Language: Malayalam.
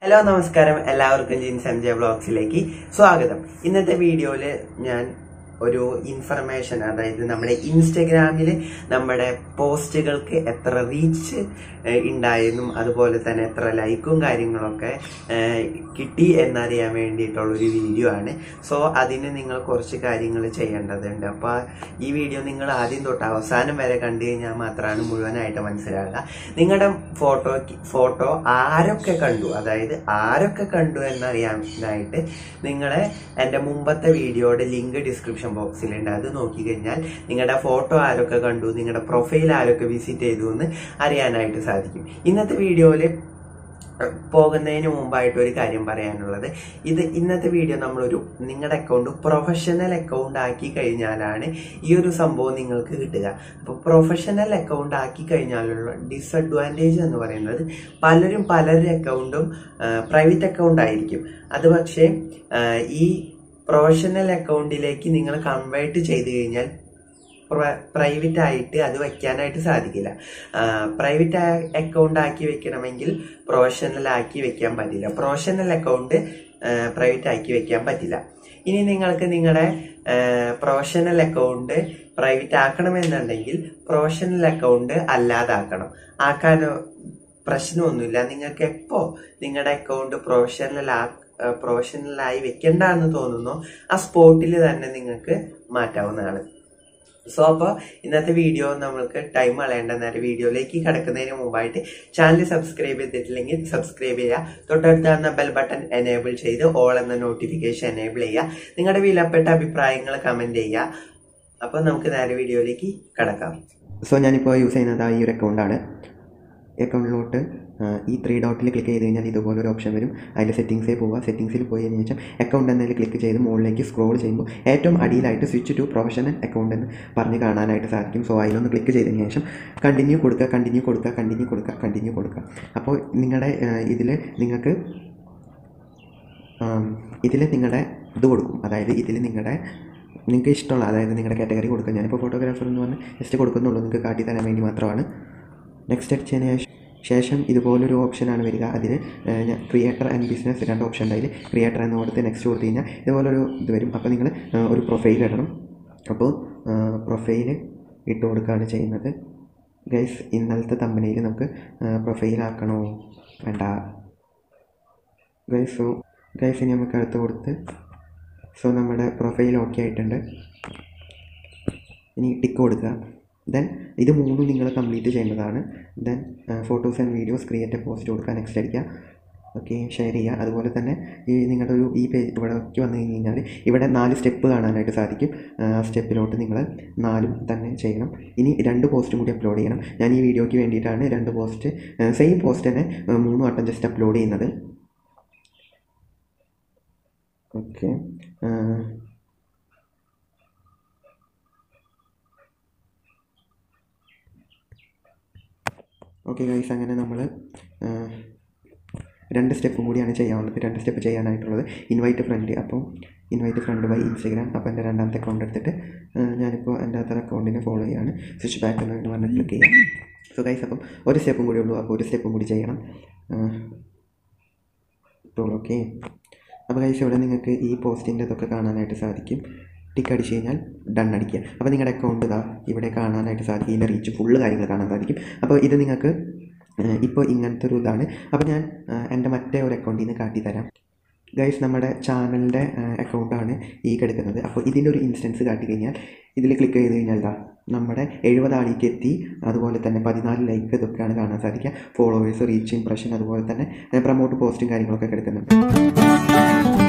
ഹലോ നമസ്കാരം, എല്ലാവർക്കും ജിൻസ് എം ജെ വ്ളോഗ്സിലേക്ക് സ്വാഗതം. ഇന്നത്തെ വീഡിയോയിൽ ഞാൻ ഒരു ഇൻഫർമേഷൻ, അതായത് നമ്മുടെ ഇൻസ്റ്റഗ്രാമിൽ നമ്മുടെ പോസ്റ്റുകൾക്ക് എത്ര റീച്ച് ഉണ്ടായെന്നും അതുപോലെ തന്നെ എത്ര ലൈക്കും കാര്യങ്ങളൊക്കെ കിട്ടി എന്നറിയാൻ വേണ്ടിയിട്ടുള്ളൊരു വീഡിയോ ആണ്. സോ അതിന് നിങ്ങൾ കുറച്ച് കാര്യങ്ങൾ ചെയ്യേണ്ടതുണ്ട്. അപ്പോൾ ഈ വീഡിയോ നിങ്ങൾ ആദ്യം തൊട്ട് അവസാനം വരെ കണ്ടു കഴിഞ്ഞാൽ മാത്രമാണ് മുഴുവനായിട്ട് മനസ്സിലാകുക. നിങ്ങളുടെ ഫോട്ടോ ആരൊക്കെ കണ്ടു, അതായത് ആരൊക്കെ കണ്ടു എന്നറിയാനായിട്ട് നിങ്ങളെ എൻ്റെ മുമ്പത്തെ വീഡിയോയുടെ ലിങ്ക് ഡിസ്ക്രിപ്ഷൻ ബോക്സിലുണ്ട്. അത് നോക്കിക്കഴിഞ്ഞാൽ നിങ്ങളുടെ ഫോട്ടോ ആരൊക്കെ കണ്ടു, നിങ്ങളുടെ പ്രൊഫൈൽ ആരൊക്കെ വിസിറ്റ് ചെയ്തു എന്ന് അറിയാനായിട്ട് സാധിക്കും. ഇന്നത്തെ വീഡിയോയിൽ പോകുന്നതിന് മുമ്പായിട്ട് ഒരു കാര്യം പറയാനുള്ളത്, ഇന്നത്തെ വീഡിയോ നിങ്ങളുടെ അക്കൗണ്ട് പ്രൊഫഷണൽ അക്കൗണ്ട് ആക്കി കഴിഞ്ഞാലാണ് ഈ ഒരു സംഭവം നിങ്ങൾക്ക് കിട്ടുക. അപ്പോൾ പ്രൊഫഷണൽ അക്കൗണ്ട് ആക്കി കഴിഞ്ഞാലുള്ള ഡിസഡ്വാൻറ്റേജ് എന്ന് പറയുന്നത് പലരുടെ അക്കൗണ്ടും പ്രൈവറ്റ് അക്കൗണ്ട് ആയിരിക്കും. അത് പക്ഷേ ഈ പ്രൊഫഷണൽ അക്കൗണ്ടിലേക്ക് നിങ്ങൾ കൺവേർട്ട് ചെയ്ത് കഴിഞ്ഞാൽ പ്രൈവറ്റ് ആയിട്ട് അത് വയ്ക്കാനായിട്ട് സാധിക്കില്ല. പ്രൈവറ്റ് അക്കൗണ്ട് ആക്കി വെക്കണമെങ്കിൽ പ്രൊഫഷണൽ ആക്കി വെക്കാൻ പറ്റില്ല. പ്രൊഫഷണൽ അക്കൗണ്ട് പ്രൈവറ്റ് ആക്കി വെക്കാൻ പറ്റില്ല. ഇനി നിങ്ങൾക്ക് നിങ്ങളുടെ പ്രൊഫഷണൽ അക്കൗണ്ട് പ്രൈവറ്റ് ആക്കണമെന്നുണ്ടെങ്കിൽ പ്രൊഫഷണൽ അക്കൗണ്ട് അല്ലാതാക്കണം. ആക്കാൻ പ്രശ്നമൊന്നുമില്ല. നിങ്ങൾക്ക് എപ്പോൾ നിങ്ങളുടെ അക്കൗണ്ട് പ്രൊഫഷണലായി വെക്കണ്ട എന്ന് തോന്നുന്നു ആ സ്പോട്ടിൽ തന്നെ നിങ്ങൾക്ക് മാറ്റാവുന്നതാണ്. സോ അപ്പോൾ ഇന്നത്തെ വീഡിയോ നമ്മൾക്ക് ടൈം കളയേണ്ട. നേരം വീഡിയോയിലേക്ക് കടക്കുന്നതിന് മുമ്പായിട്ട് ചാനൽ സബ്സ്ക്രൈബ് ചെയ്തിട്ടില്ലെങ്കിൽ സബ്സ്ക്രൈബ് ചെയ്യുക. തൊട്ടടുത്ത് ബെൽ ബട്ടൺ എനേബിൾ ചെയ്ത് ഓൾ എന്ന നോട്ടിഫിക്കേഷൻ എനേബിൾ ചെയ്യുക. നിങ്ങളുടെ വിലപ്പെട്ട അഭിപ്രായങ്ങൾ കമൻറ്റ് ചെയ്യുക. അപ്പോൾ നമുക്ക് നേരെ വീഡിയോയിലേക്ക് കടക്കാം. സോ ഞാനിപ്പോൾ യൂസ് ചെയ്യുന്നത് ഈ ഒരു അക്കൗണ്ടാണ്. അക്കൗണ്ടിലോട്ട് ഈ 3 ഡോട്ടിൽ ക്ലിക്ക് ചെയ്ത് കഴിഞ്ഞാൽ ഇതുപോലൊരു ഓപ്ഷൻ വരും. അതിൽ സെറ്റിങ്സിൽ പോവുക. സെറ്റിങ്സിൽ പോയതിനു ശേഷം അക്കൗണ്ട് എന്നതിൽ ക്ലിക്ക് ചെയ്ത് മുകളിലേക്ക് സ്ക്രോൾ ചെയ്യുമ്പോൾ ഏറ്റവും അടിയിലായിട്ട് സ്വിച്ച് ടു പ്രൊഫഷണൽ അക്കൗണ്ട് എന്ന് പറഞ്ഞ് കാണാനായിട്ട് സാധിക്കും. സോ അതിലൊന്ന് ക്ലിക്ക് ചെയ്തതിന് ശേഷം കണ്ടിന്യൂ കൊടുക്കുക. അപ്പോൾ നിങ്ങളുടെ ഇതിൽ നിങ്ങൾക്ക് നിങ്ങളുടെ ഇത് കൊടുക്കും. അതായത് ഇതിൽ നിങ്ങൾക്ക് ഇഷ്ടമുള്ള, അതായത് നിങ്ങളുടെ കാറ്റഗറി കൊടുക്കുക. ഞാനിപ്പോൾ ഫോട്ടോഗ്രാഫർ എന്ന് പറഞ്ഞ് ജസ്റ്റ് കൊടുക്കുന്നുള്ളൂ, നിങ്ങൾക്ക് കാട്ടി തരാൻ വേണ്ടി മാത്രമാണ്. നെക്സ്റ്റ് അടിച്ചതിന് ശേഷം ഇതുപോലൊരു ഓപ്ഷനാണ് വരിക. അതിൽ ക്രിയേറ്റർ ആൻഡ് ബിസിനസ് 2 ഓപ്ഷൻ ഉണ്ട്. അതിൽ ക്രിയേറ്റർ എന്ന് കൊടുത്ത് നെക്സ്റ്റ് കൊടുത്തു കഴിഞ്ഞാൽ ഇതുപോലൊരു ഇത് വരും. അപ്പോൾ നിങ്ങൾ ഒരു പ്രൊഫൈൽ ഇടണം. അപ്പോൾ പ്രൊഫൈൽ ഇട്ട് കൊടുക്കുകയാണ് ചെയ്യുന്നത്. ഗൈസ്, ഇന്നലത്തെ തമ്പനയിൽ നമുക്ക് പ്രൊഫൈലാക്കണോ വേണ്ട ഗൈസ്? ഗൈസ് ഇനി നമുക്ക് അടുത്ത് കൊടുത്ത് നമ്മുടെ പ്രൊഫൈൽ ഓക്കെ ആയിട്ടുണ്ട്. ഇനി ടിക്ക് കൊടുക്കുക. ദെൻ ഇത് 3 നിങ്ങൾ കംപ്ലീറ്റ് ചെയ്യേണ്ടതാണ്. Then photos and videos create post കൊടുക്കുക. നെക്സ്റ്റ് അടിക്കുക. ഓക്കെ, ഷെയർ ചെയ്യുക. അതുപോലെ തന്നെ നിങ്ങളുടെ ഈ പേജ് ഇവിടേക്ക് വന്നു കഴിഞ്ഞാൽ ഇവിടെ 4 സ്റ്റെപ്പ് കാണാനായിട്ട് സാധിക്കും. സ്റ്റെപ്പിലോട്ട് നിങ്ങൾ 4 തന്നെ ചെയ്യണം. ഇനി 2 പോസ്റ്റും കൂടി അപ്ലോഡ് ചെയ്യണം. ഞാൻ ഈ വീഡിയോയ്ക്ക് വേണ്ടിയിട്ടാണ് 2 പോസ്റ്റ്, സെയിം പോസ്റ്റ് തന്നെ 3 വട്ടം ജസ്റ്റ് അപ്ലോഡ് ചെയ്യുന്നത്. ഓക്കെ, ഗൈസ്, അങ്ങനെ നമ്മൾ 2 സ്റ്റെപ്പും കൂടിയാണ് ചെയ്യാനുള്ളത്. 2 സ്റ്റെപ്പ് ചെയ്യാനായിട്ടുള്ളത് ഇൻവൈറ്റ് ഫ്രണ്ട്. അപ്പോൾ ഇൻവൈറ്റ് ഫ്രണ്ട് ബൈ ഇൻസ്റ്റഗ്രാം. അപ്പോൾ എൻ്റെ രണ്ടാമത്തെ അക്കൗണ്ട് എടുത്തിട്ട് ഞാനിപ്പോൾ എൻ്റെ അതർ അക്കൗണ്ടിനെ ഫോളോ ചെയ്യാണ്. സ്വിച്ച് ബാക്ക് എന്ന് പറഞ്ഞ് ക്ലിക്ക് ചെയ്യാം. സോ ഗൈസ്, അപ്പം ഒരു സ്റ്റെപ്പും കൂടി ഉള്ളൂ. അപ്പോൾ ഒരു സ്റ്റെപ്പും കൂടി ചെയ്യണം. ഇപ്പോൾ ഓക്കെ. അപ്പോൾ ഗൈസ്, ഇവിടെ നിങ്ങൾക്ക് ഈ പോസ്റ്റിൻ്റെ ഇതൊക്കെ കാണാനായിട്ട് സാധിക്കും. ടിക്ക് അടിച്ച് കഴിഞ്ഞാൽ ഡൺ അടിക്കുക. അപ്പോൾ നിങ്ങളുടെ അക്കൗണ്ട് ഇവിടെ കാണാനായിട്ട് സാധിക്കും. ഇതിൻ്റെ റീച്ച് ഫുള്ള് കാര്യങ്ങൾ കാണാൻ സാധിക്കും. അപ്പോൾ ഇത് നിങ്ങൾക്ക് ഇപ്പോൾ ഇങ്ങനത്തെ ഒരു ഇതാണ്. അപ്പോൾ ഞാൻ എൻ്റെ മറ്റേ ഒരു അക്കൗണ്ടിൽ നിന്ന് കാട്ടിത്തരാം. ഗൈസ്, നമ്മുടെ ചാനലിൻ്റെ അക്കൗണ്ടാണ് ഈ കിടക്കുന്നത്. അപ്പോൾ ഇതിൻ്റെ ഒരു ഇൻസ്റ്റൻസ് കാട്ടി കഴിഞ്ഞാൽ ഇതിൽ ക്ലിക്ക് ചെയ്ത് കഴിഞ്ഞാൽ നമ്മുടെ 70 ആളിലേക്ക് എത്തി. അതുപോലെ തന്നെ 14 ലൈക്ക് ഇതൊക്കെയാണ് കാണാൻ സാധിക്കുക. ഫോളോവേഴ്സ്, റീച്ച്, ഇംപ്രഷൻ, അതുപോലെ തന്നെ പ്രൊമോട്ട് പോസ്റ്റും കാര്യങ്ങളൊക്കെ കിടക്കുന്നുണ്ട്.